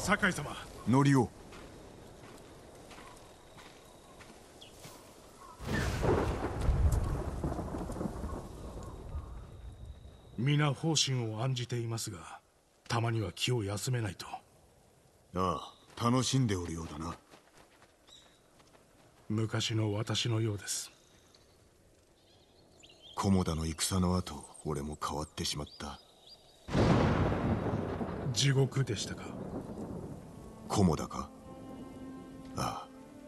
酒井様。 乗りを。 皆方針を案じていますが、たまには気を休めないと。 ああ、楽しんでおるようだな。 昔の私のようです。 菰田の戦の後、俺も変わってしまった。 地獄でしたか。 菰田か。ああ。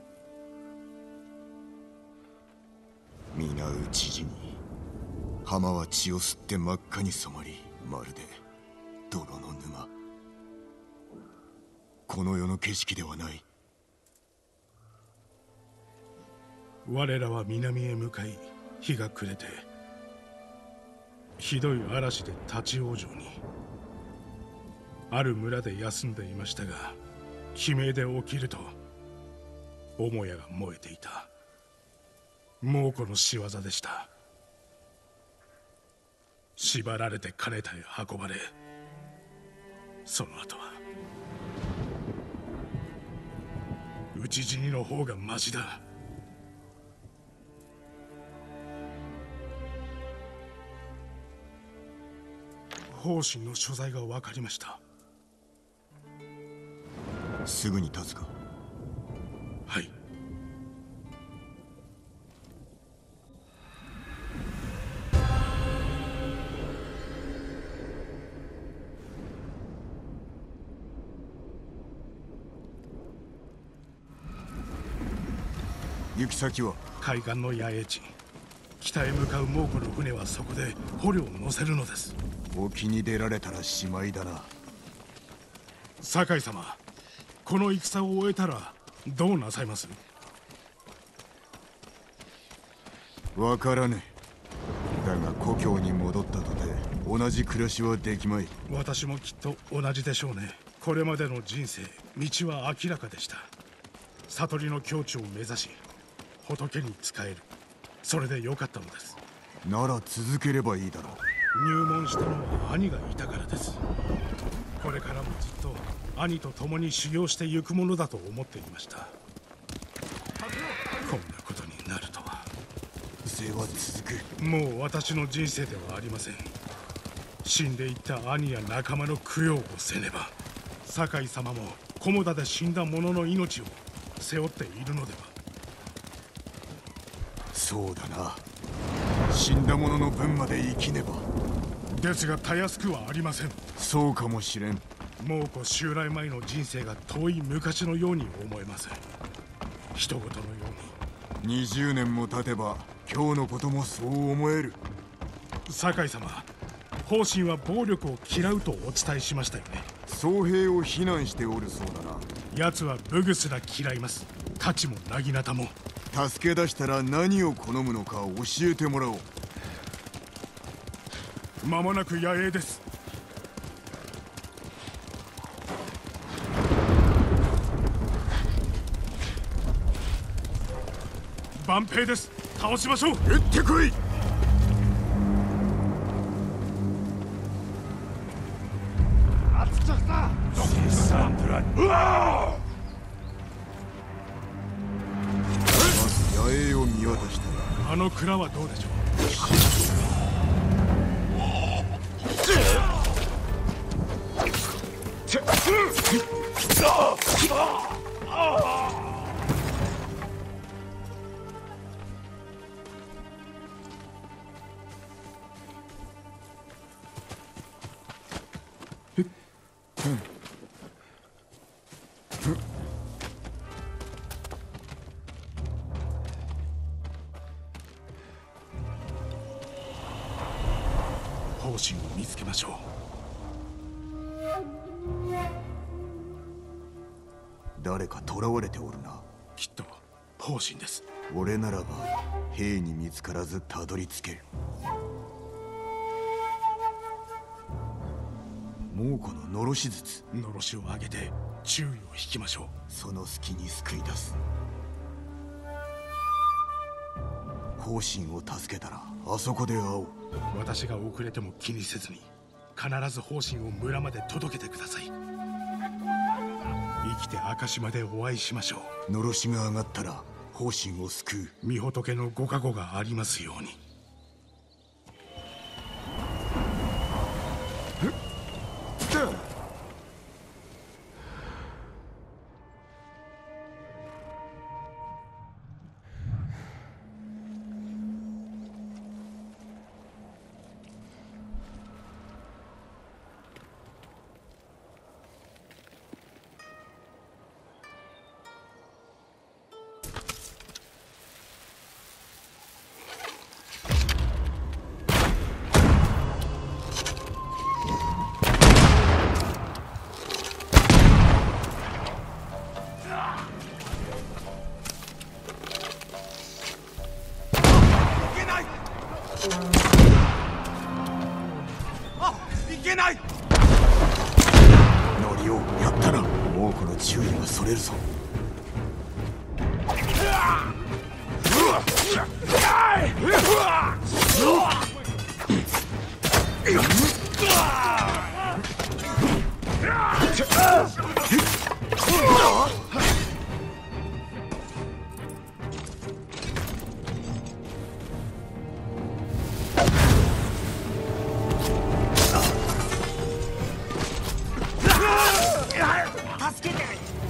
皆討ち死に、浜は血を吸って真っ赤に染まり、まるで泥の沼。この世の景色ではない。 我らは南へ向かい、日が暮れてひどい嵐で立ち往生に。ある村で休んでいましたが、悲鳴で起きると母屋が燃えていた。猛虎の仕業でした。縛られて金田へ運ばれ、その後は討ち死にの方がマシだ。方針の所在が分かりました。 すぐに立つか。 はい。 行き先は海岸の野営地。北へ向かう猛虎の船はそこで捕虜を乗せるのです。 沖に出られたらしまいだな。 酒井様、この戦を終えたらどうなさいます？ わからねえ。だが故郷に戻ったとて同じ暮らしはできまい。 私もきっと同じでしょうね。これまでの人生、道は明らかでした。悟りの境地を目指し、仏に仕える。それでよかったのです。 なら続ければいいだろう。 入門したのは兄がいたからです。これからもずっと兄と共に修行してゆくものだと思っていました。こんなことになるとは。 生は続く。 もう私の人生ではありません。死んでいった兄や仲間の供養をせねば。酒井様も菰田で死んだ者の命を背負っているのでは。 そうだな。死んだ者の分まで生きねば。 ですがたやすくはありません。 そうかもしれん。 猛虎襲来前の人生が遠い昔のように思えます。人事のように。20年も経てば今日のこともそう思える。 酒井様、方針は暴力を嫌うとお伝えしましたよね。 僧兵を非難しておるそうだな。 奴は武具すら嫌います。太刀も薙刀も。 助け出したら何を好むのか教えてもらおう。 間もなく野営です。万平です。倒しましょう。 撃ってこい。野営を見渡した。 あの蔵はどうでしょう。方針を見つけましょう。 誰か囚われておるな。 きっと方針です。 俺ならば兵に見つからずたどり着ける。猛虎ののろし術。 のろしを上げて注意を引きましょう。 その隙に救い出す。方針を助けたらあそこで会おう。 私が遅れても気にせずに必ず方針を村まで届けてください。 生きて明石までお会いしましょう。のろしが上がったら方針を救う。 御仏のご加護がありますように。 ノリをやったら猛虎の注意がそれるぞ。 助けて。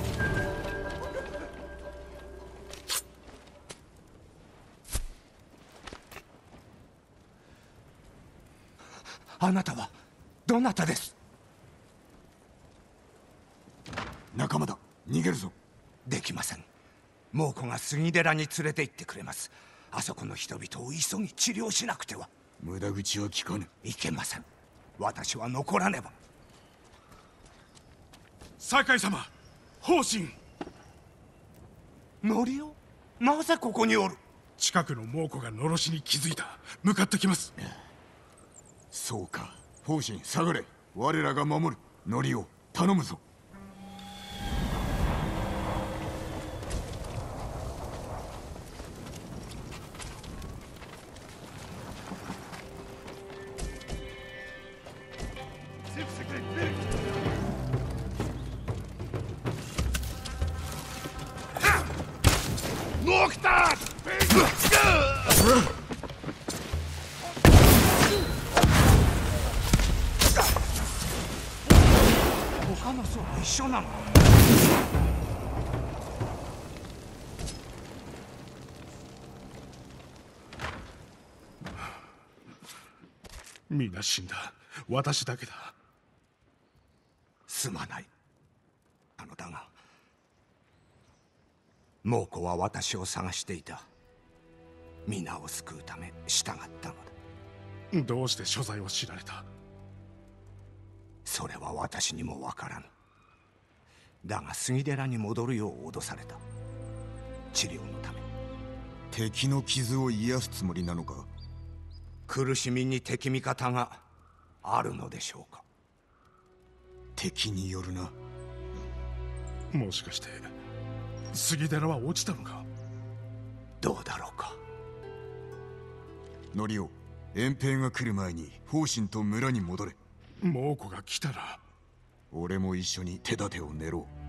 あなたはどなたです？ 仲間だ、逃げるぞ。 できません。猛虎が杉寺に連れて行ってくれます。あそこの人々を急ぎ治療しなくては。 無駄口は聞かぬ。 いけません。私は残らねば。 酒井様、方針。 ノリオ、なぜここにおる？ 近くの猛虎がのろしに気づいた。向かってきます。 そうか。方針下がれ。我らが守る。ノリを頼むぞ。 他の層と一緒なの？ 皆死んだ。私だけだ。 すまない。だが猛虎は私を探していた。皆を救うため従ったのだ。 どうして所在を知られた？ それは私にもわからぬ。だが杉寺に戻るよう脅された。治療のため。 敵の傷を癒すつもりなのか？ 苦しみに敵味方があるのでしょうか？ 敵によるな。 もしかして杉寺は落ちたのか？ どうだろうか。 ノリオ、遠兵が来る前に方針と村に戻れ。 猛虎が来たら俺も一緒に手立てを練ろう。